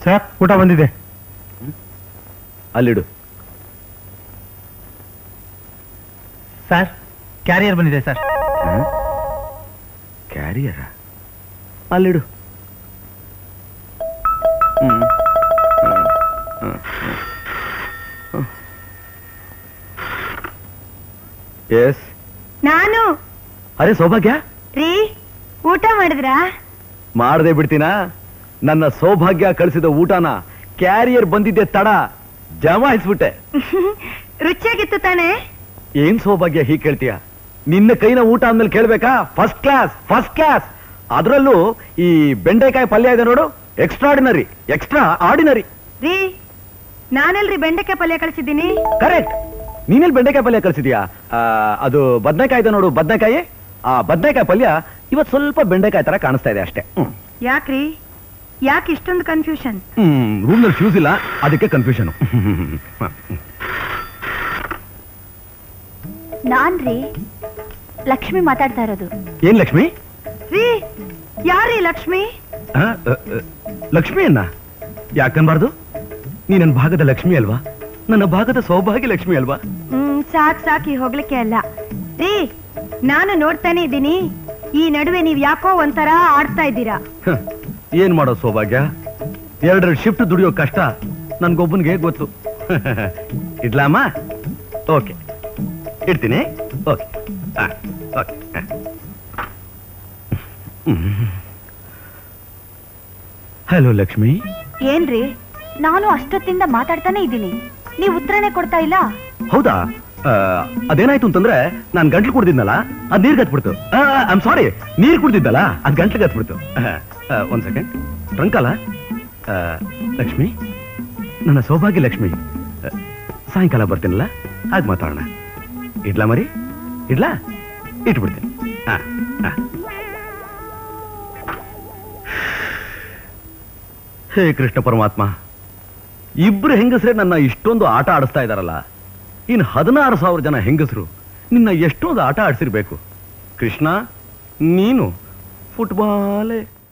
Sir ಊಟ ಬಂದಿದೆ. ಅಲ್ಲಿಡು. ಸರ್ ಕ್ಯಾರಿಯರ್ ಬಂದಿದೆ ಸರ್. ಕ್ಯಾರಿಯರ? ಅಲ್ಲಿಡು. ಎಸ್ ನಾನು. ಅರೆ ಸೌಭಾಗ್ಯ ರೀ, ಊಟ ಮಾಡಿದ್ರಾ? ಮಾಡದೆ ಬಿಡ್ತೀನಾ? ನನ್ನ ಸೌಭಾಗ್ಯ ಕಳಿಸಿದ ಊಟನ ಕ್ಯಾರಿಯರ್ ಬಂದಿದ್ದೆ ತಡ ಜಮಾಯಿಸ್ಬಿಟ್ಟೆ. ರುಚಿಯಾಗಿತ್ತು ತಾನೇ? ಏನ್ ಸೌಭಾಗ್ಯ ಹೀಗೆ ಕೇಳ್ತೀಯ? ನಿನ್ನ ಕೈನ ಊಟ ಅಂದ್ಮೇಲೆ ಕೇಳ್ಬೇಕಾ? First class, first class. ಅದರಲ್ಲೂ ಈ ಬೆಂಡೆಕಾಯಿ ಪಲ್ಯ ಇದೆ ನೋಡು, ಎಕ್ಸ್ಟ್ರಾರ್ಡಿನರಿ, ಎಕ್ಸ್ಟ್ರಾ ಆರ್ಡಿನರಿ. ರೀ, ನಾನೆಲ್ರಿ ಬೆಂಡೆಕಾಯಿ ಪಲ್ಯ ಕಳಿಸಿದ್ದೀನಿ? ಕರೆಕ್ಟ್. ನೀನೆಲ್ಲಿ ಬೆಂಡೆಕಾಯಿ ಪಲ್ಯ ಕಳಿಸಿದ್ಯಾ? ಅದು ಬದನೆಕಾಯಿ ಇದೆ ನೋಡು, ಬದನೆಕಾಯಿ. ಆ ಬದನೆಕಾಯಿ ಪಲ್ಯ ಇವತ್ತು ಸ್ವಲ್ಪ ಬೆಂಡೆಕಾಯಿ ತರ ಕಾಣಿಸ್ತಾ ಇದೆ ಅಷ್ಟೇ. ಯಾಕ್ರಿ, ಯಾಕೆ ಇಷ್ಟೊಂದು ಕನ್ಫ್ಯೂಷನ್? ರೂಮ್ನಲ್ಲಿ ಫ್ಯೂಸ್ ಇಲ್ಲ, ಅದಕ್ಕೆ ಕನ್ಫ್ಯೂಷನ್. ನಾನ್ರಿ ಲಕ್ಷ್ಮಿ ಮಾತಾಡ್ತಾ ಇರೋದು. ಏನ್ ಲಕ್ಷ್ಮಿ? ರೀ, ಯಾರೀ ಲಕ್ಷ್ಮಿ? ಲಕ್ಷ್ಮಿ ಅನ್ನ ಯಾಕನ್ಬಾರ್ದು? ನೀ ನನ್ನ ಭಾಗದ ಲಕ್ಷ್ಮಿ ಅಲ್ವಾ? ನನ್ನ ಭಾಗದ ಸೌಭಾಗ್ಯ ಲಕ್ಷ್ಮಿ ಅಲ್ವಾ? ಸಾಕಿ ಹೋಗ್ಲಿಕ್ಕೆ ಅಲ್ಲ ರೀ. ನಾನು ನೋಡ್ತಾನೆ ಇದ್ದೀನಿ, ಈ ನಡುವೆ ನೀವ್ ಯಾಕೋ ಒಂಥರ ಆಡ್ತಾ ಇದ್ದೀರಾ. ಏನ್ ಮಾಡೋ ಸೌಭಾಗ್ಯ, 2 ಶಿಫ್ಟ್ ದುಡಿಯೋ ಕಷ್ಟ ನನ್ಗೊಬ್ಬನಿಗೆ ಗೊತ್ತು. ಇಡ್ಲಾಮ? ಓಕೆ, ಇಡ್ತೀನಿ. ಓಕೆ. ಹಲೋ ಲಕ್ಷ್ಮಿ. ಏನ್ರಿ, ನಾನು ಅಷ್ಟೊತ್ತಿಂದ ಮಾತಾಡ್ತಾನೆ ಇದ್ದೀನಿ, ನೀವು ಉತ್ತರನೇ ಕೊಡ್ತಾ ಇಲ್ಲ. ಹೌದಾ? ಅದೇನಾಯ್ತು ಅಂತಂದ್ರೆ ನಾನು ಗಂಟ್ಲು ಕುಡ್ದಿದ್ನಲ್ಲ, ಅದ್ ನೀರ್ ಕತ್ಬಿಡ್ತು. ಐ ಆಮ್ ಸಾರಿ, ನೀರ್ ಕುಡ್ದಿದ್ದಲ್ಲ ಅದ್ ಗಂಟ್ಲು ಕತ್ಬಿಡ್ತು. ಒಂದ್ ಸೆಕೆಂಡ್. ಟ್ರಂಕಲ್ಲ? ಲಕ್ಷ್ಮಿ, ನನ್ನ ಸೌಭಾಗ್ಯ ಲಕ್ಷ್ಮಿ, ಸಾಯಂಕಾಲ ಬರ್ತೀನಲ್ಲ, ಹಾಗೆ ಮಾತಾಡೋಣ. ಇಡ್ಲಾ ಮರಿ? ಇಡ್ಲಾ? ಇಟ್ಬಿಡ್ತೀನಿ. ಹೇ ಕೃಷ್ಣ ಪರಮಾತ್ಮ, ಇಬ್ರು ಹೆಂಗಸ್ರೆ ನನ್ನ ಇಷ್ಟೊಂದು ಆಟ ಆಡಿಸ್ತಾ ಇದಾರಲ್ಲ, ಇನ್ನು 16,000 ಜನ ಹೆಂಗಸರು ನಿನ್ನ ಎಷ್ಟೊಂದು ಆಟ ಆಡಿಸಿರ್ಬೇಕು. ಕೃಷ್ಣ, ನೀನು ಫುಟ್ಬಾಲೇ